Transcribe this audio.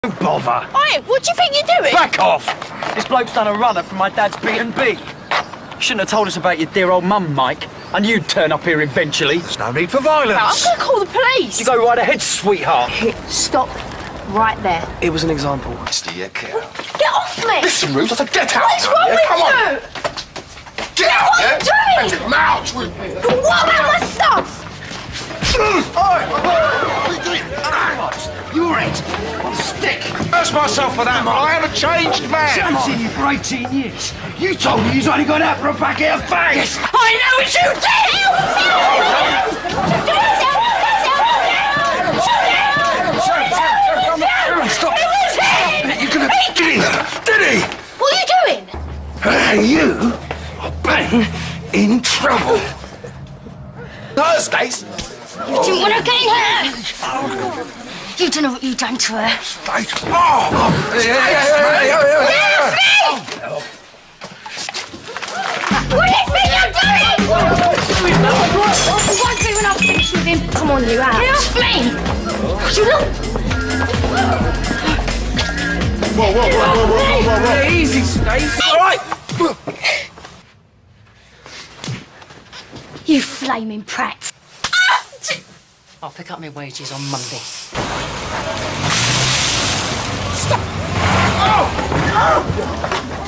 Don't bother. Oi, what do you think you're doing? Back off! This bloke's done a runner from my dad's B&B. Shouldn't have told us about your dear old mum, Mike. I knew you'd turn up here eventually. There's no need for violence. No, I'm going to call the police. You go right ahead, sweetheart. Stop right there. It was an example. Mister, you get out. Get off me! Listen, Ruth, I said get out. What's now, wrong yeah? with Come you? on. Get out, What yeah? are you doing? And come out with me. But what about my stuff? What are you doing? You're it. Stick. Curse myself for that, man. I am a changed man. I haven't seen you for 18 years. You told me you'd only gone out for a packet of fags. I know what you did! Stop. You're gonna... Did he? What are you doing? You are bang in trouble. Thursdays? You didn't want to get in here. You don't know what you've done to her. Oh! Yeah. What do you think you're doing? You won't do when I've finished with him. Come on, you out. Get off me! You look... Whoa. Easy, Stace. All right. You flaming prat. I'll pick up my wages on Monday. Stop! Oh!